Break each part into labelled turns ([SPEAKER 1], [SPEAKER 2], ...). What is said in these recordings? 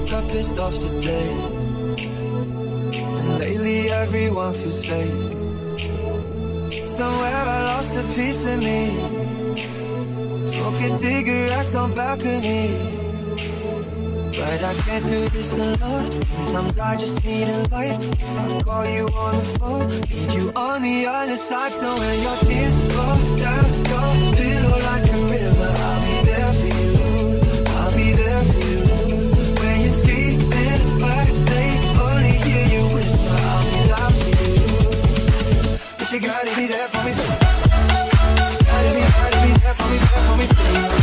[SPEAKER 1] woke up pissed off today, and lately everyone feels fake. Somewhere I lost a piece of me, smoking cigarettes on balconies. But I can't do this alone. Sometimes I just need a light. If I call you on the phone, need you on the other side. So when your tears go down your pillow like a river, I'll be there for you. I'll be there for you. When you're screaming but they only hear you whisper, I'll be there for you. But you gotta be there for me too. Gotta be there for me, there for me too.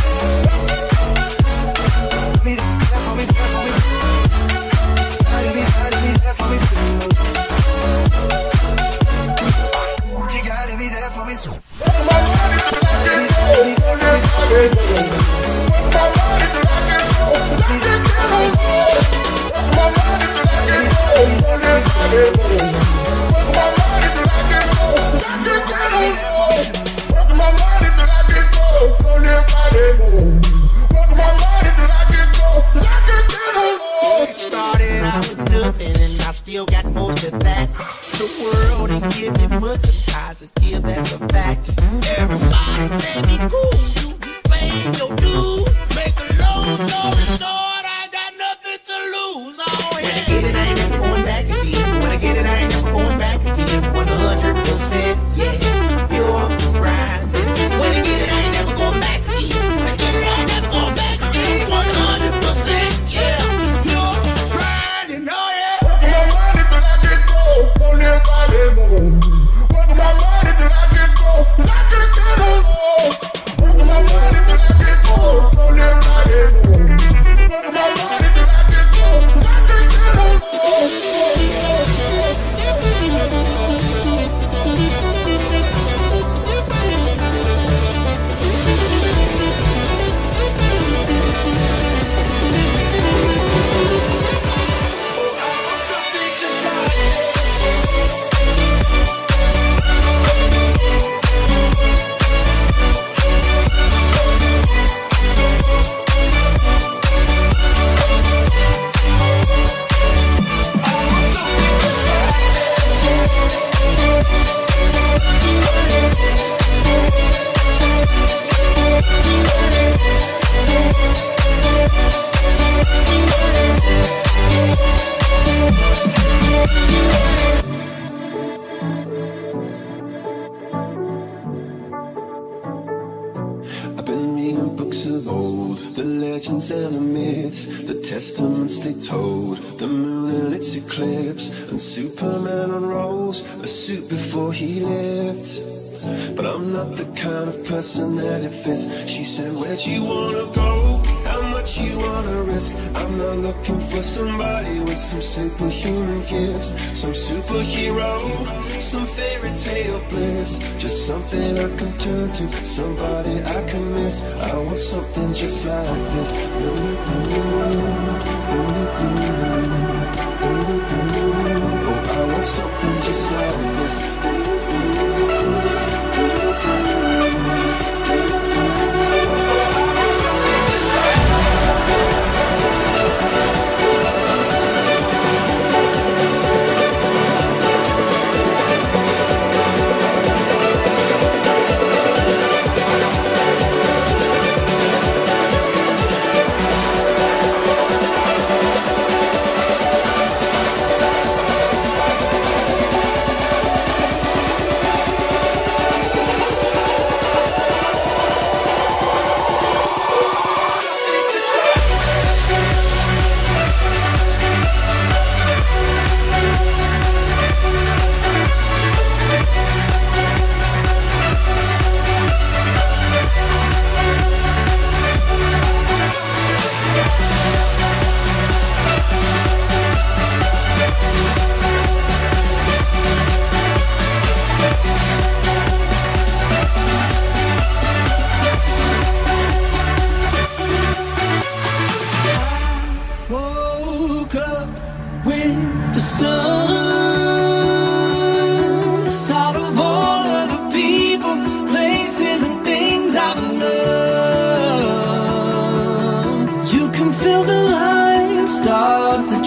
[SPEAKER 1] Be there for me, there for me. Gotta be there for me too. You gotta be there for me too.
[SPEAKER 2] Started out with nothing and I still got most of that. The world ain't giving me much of positive, that's a fact. Everybody say me cool, you be paying your dues. Make a long story short, I got nothing to lose. Oh, yeah. When I get it, I ain't never going back again. When I get it, I ain't never going back again. 100%, yeah, pure grinding. When I get it, I ain't never going back again. When I get it, I ain't never going back again. 100%, yeah, pure grinding. Oh, yeah. Working my money till I get gold. Don't nobody move. Working my money till I get gold. 'Cause I can't get no more. Working my money till I get gold. Don't nobody move. Working my money till I get gold. 'Cause I can't get no more.
[SPEAKER 3] I've been reading books of old, the legends and the myths, the testaments they told, the moon and its eclipse, and Superman unrolls a suit before he lived. But I'm not the kind of person that it fits. She said, where'd you wanna go? How much you wanna risk? I'm not looking for somebody with some superhuman gifts, some superhero, some fairy tale bliss. Just something I can turn to, somebody I can miss. I want something just like this. Oh, I want something just like this.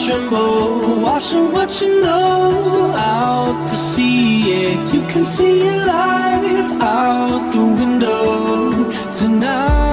[SPEAKER 1] tremble, washing what you know out to sea. Yeah, you can see your life out the window tonight.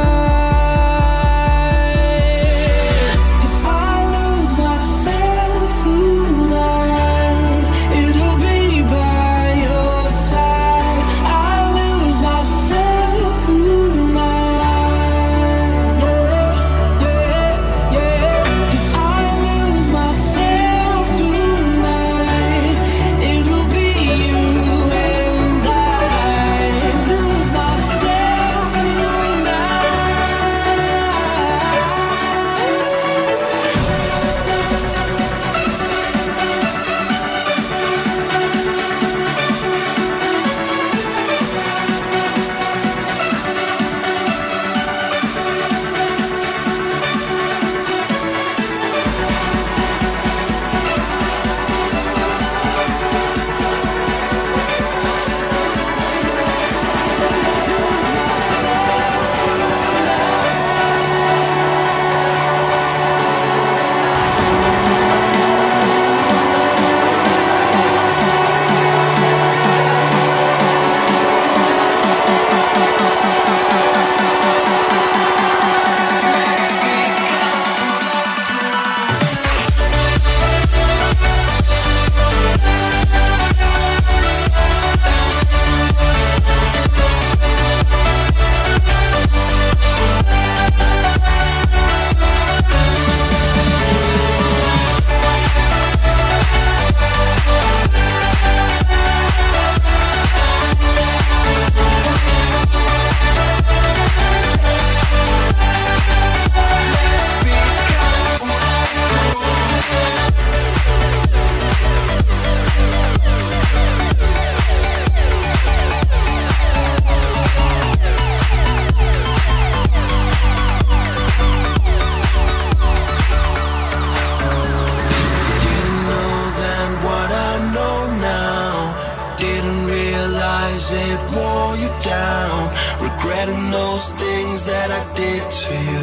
[SPEAKER 1] It wore you down, regretting those things that I did to you.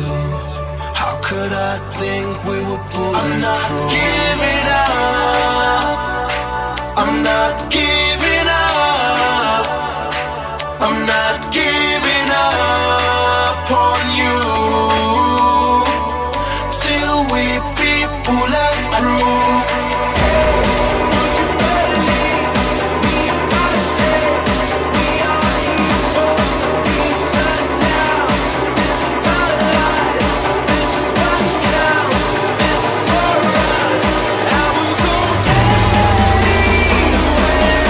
[SPEAKER 1] How could I think we were bulletproof? I'm not giving up. I'm not giving up. I'm not giving up on you till we be bulletproof.
[SPEAKER 2] Away.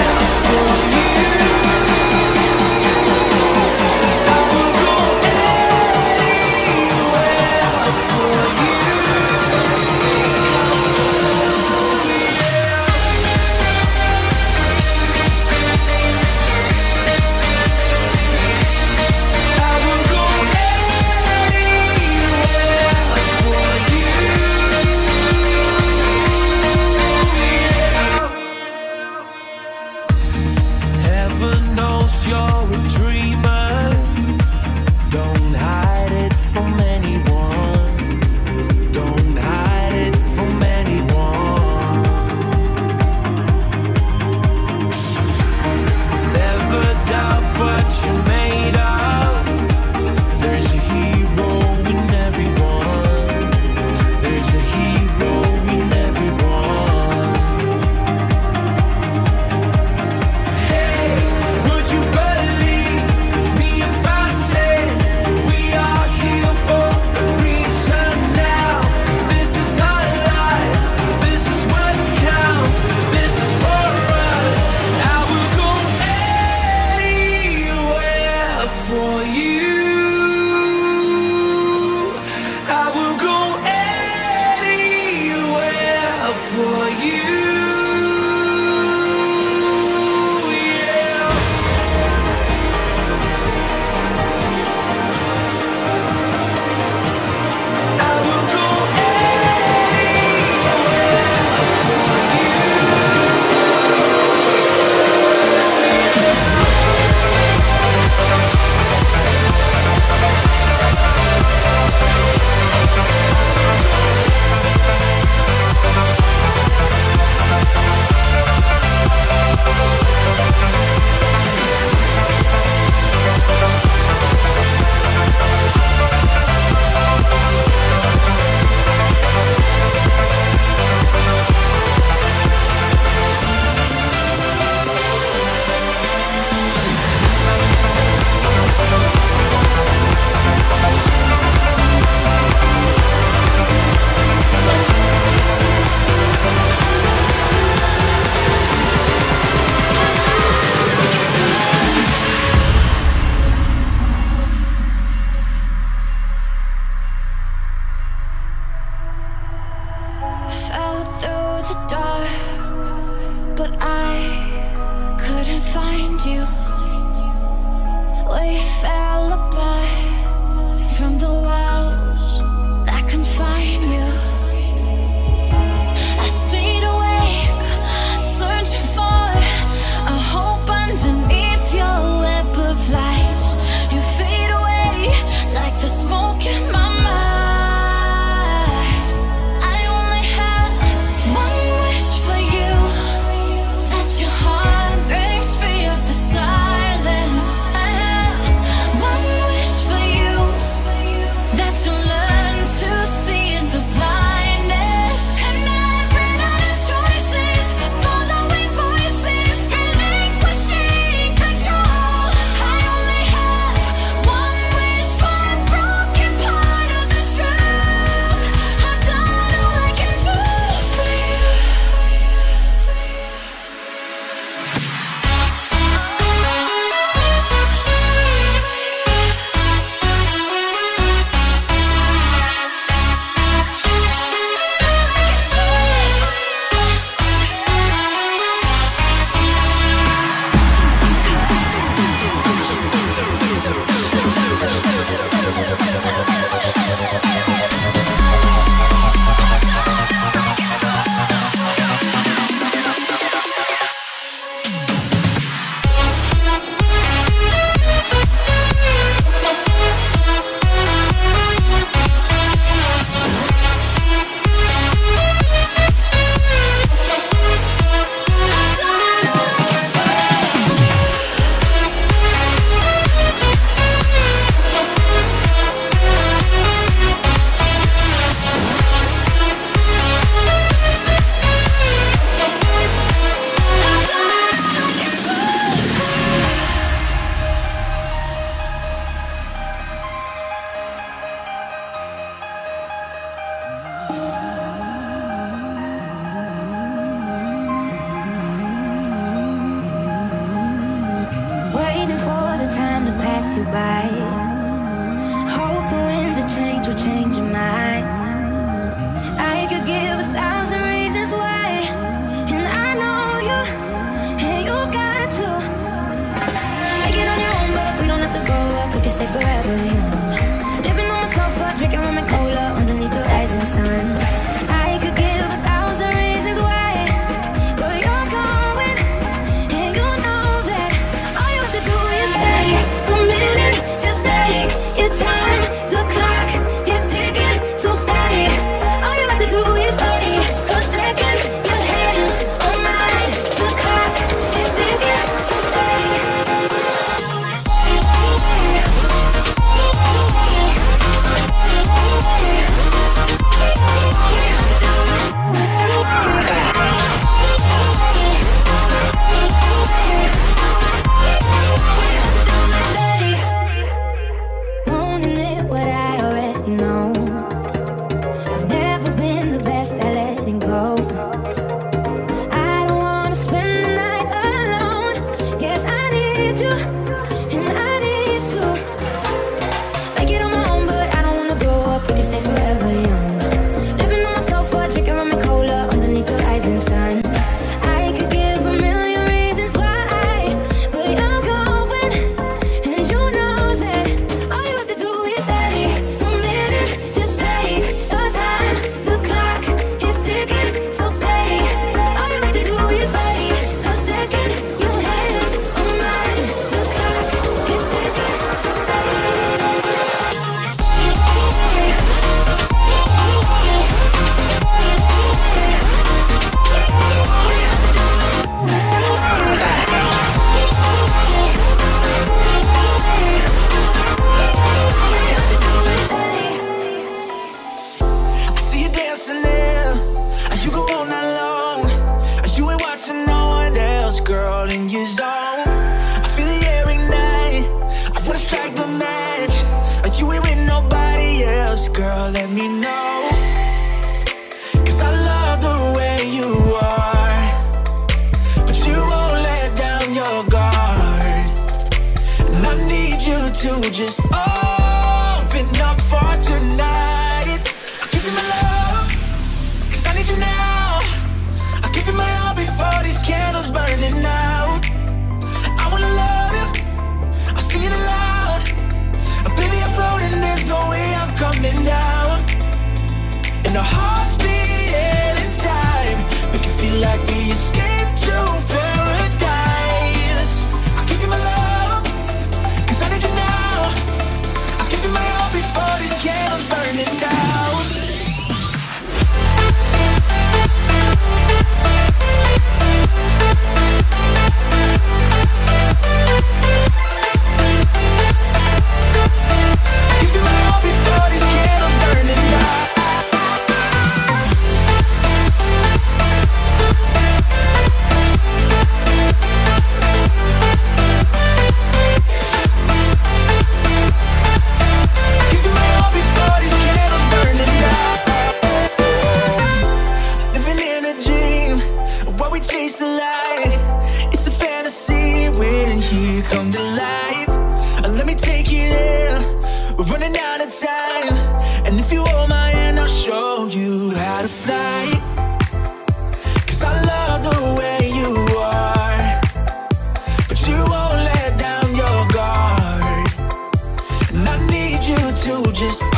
[SPEAKER 1] to just